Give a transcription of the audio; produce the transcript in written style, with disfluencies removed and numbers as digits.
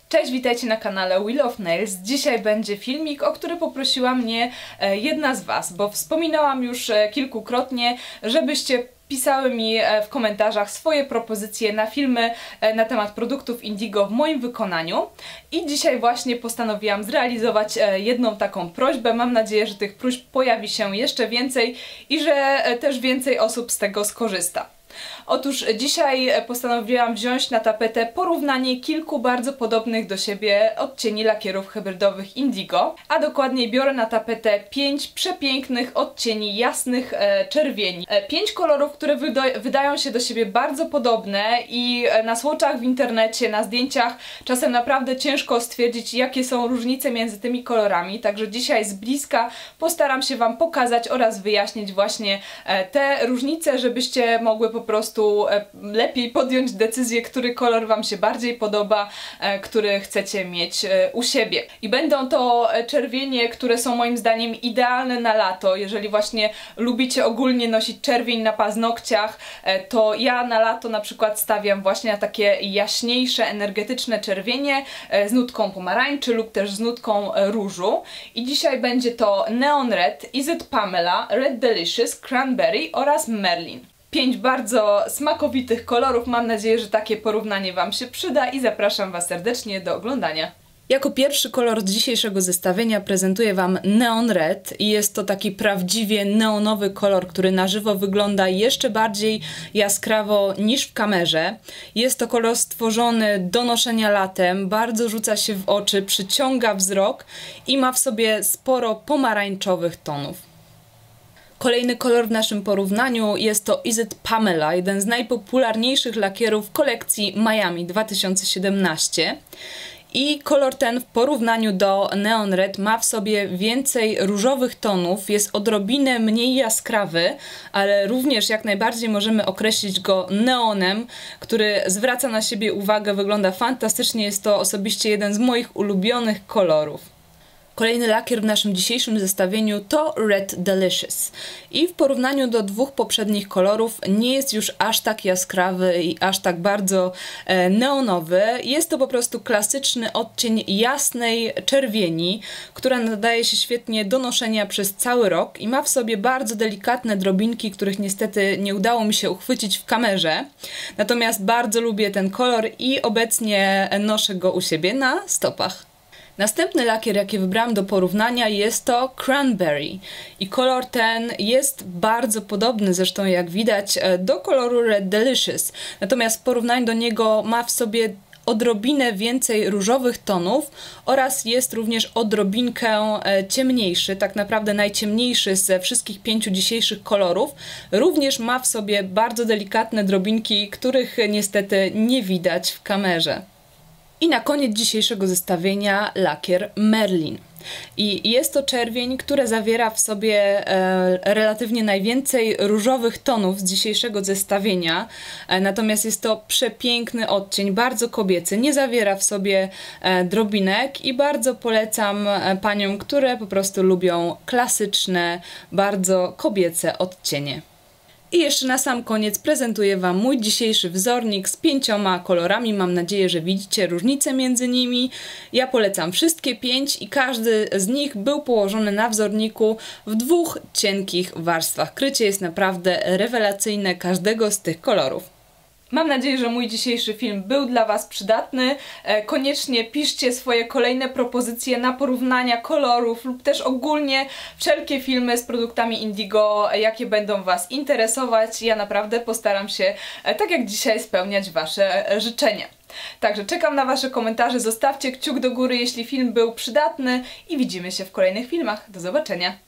Cześć, witajcie na kanale Wheel of Nails. Dzisiaj będzie filmik, o który poprosiła mnie jedna z Was, bo wspominałam już kilkukrotnie, żebyście pisały mi w komentarzach swoje propozycje na filmy na temat produktów Indigo w moim wykonaniu. I dzisiaj właśnie postanowiłam zrealizować jedną taką prośbę. Mam nadzieję, że tych próśb pojawi się jeszcze więcej i że też więcej osób z tego skorzysta. Otóż dzisiaj postanowiłam wziąć na tapetę porównanie kilku bardzo podobnych do siebie odcieni lakierów hybrydowych Indigo, a dokładniej biorę na tapetę 5 przepięknych odcieni jasnych czerwieni. 5 kolorów, które wydają się do siebie bardzo podobne i na swatchach w internecie, na zdjęciach czasem naprawdę ciężko stwierdzić, jakie są różnice między tymi kolorami, także dzisiaj z bliska postaram się Wam pokazać oraz wyjaśnić właśnie te różnice, żebyście mogły po prostu lepiej podjąć decyzję, który kolor Wam się bardziej podoba, który chcecie mieć u siebie. I będą to czerwienie, które są moim zdaniem idealne na lato. Jeżeli właśnie lubicie ogólnie nosić czerwień na paznokciach, to ja na lato na przykład stawiam właśnie na takie jaśniejsze, energetyczne czerwienie z nutką pomarańczy lub też z nutką różu. I dzisiaj będzie to Neon Red, Is It Pamela, Red Delicious, Cranberry oraz Merlin. 5 bardzo smakowitych kolorów. Mam nadzieję, że takie porównanie Wam się przyda i zapraszam Was serdecznie do oglądania. Jako pierwszy kolor z dzisiejszego zestawienia prezentuję Wam Neon Red i jest to taki prawdziwie neonowy kolor, który na żywo wygląda jeszcze bardziej jaskrawo niż w kamerze. Jest to kolor stworzony do noszenia latem, bardzo rzuca się w oczy, przyciąga wzrok i ma w sobie sporo pomarańczowych tonów. Kolejny kolor w naszym porównaniu jest to Is It Pamela, jeden z najpopularniejszych lakierów kolekcji Miami 2017. I kolor ten w porównaniu do Neon Red ma w sobie więcej różowych tonów, jest odrobinę mniej jaskrawy, ale również jak najbardziej możemy określić go neonem, który zwraca na siebie uwagę, wygląda fantastycznie, jest to osobiście jeden z moich ulubionych kolorów. Kolejny lakier w naszym dzisiejszym zestawieniu to Red Delicious i w porównaniu do dwóch poprzednich kolorów nie jest już aż tak jaskrawy i aż tak bardzo neonowy. Jest to po prostu klasyczny odcień jasnej czerwieni, która nadaje się świetnie do noszenia przez cały rok i ma w sobie bardzo delikatne drobinki, których niestety nie udało mi się uchwycić w kamerze. Natomiast bardzo lubię ten kolor i obecnie noszę go u siebie na stopach. Następny lakier, jaki wybrałam do porównania, jest to Cranberry i kolor ten jest bardzo podobny, zresztą jak widać, do koloru Red Delicious. Natomiast w porównaniu do niego ma w sobie odrobinę więcej różowych tonów oraz jest również odrobinkę ciemniejszy, tak naprawdę najciemniejszy ze wszystkich 5 dzisiejszych kolorów. Również ma w sobie bardzo delikatne drobinki, których niestety nie widać w kamerze. I na koniec dzisiejszego zestawienia lakier Merlin. I jest to czerwień, który zawiera w sobie relatywnie najwięcej różowych tonów z dzisiejszego zestawienia. Natomiast jest to przepiękny odcień, bardzo kobiecy, nie zawiera w sobie drobinek i bardzo polecam paniom, które po prostu lubią klasyczne, bardzo kobiece odcienie. I jeszcze na sam koniec prezentuję Wam mój dzisiejszy wzornik z 5 kolorami. Mam nadzieję, że widzicie różnicę między nimi. Ja polecam wszystkie 5 i każdy z nich był położony na wzorniku w 2 cienkich warstwach. Krycie jest naprawdę rewelacyjne każdego z tych kolorów. Mam nadzieję, że mój dzisiejszy film był dla Was przydatny. Koniecznie piszcie swoje kolejne propozycje na porównania kolorów lub też ogólnie wszelkie filmy z produktami Indigo, jakie będą Was interesować. Ja naprawdę postaram się, tak jak dzisiaj, spełniać Wasze życzenia. Także czekam na Wasze komentarze, zostawcie kciuk do góry, jeśli film był przydatny i widzimy się w kolejnych filmach. Do zobaczenia!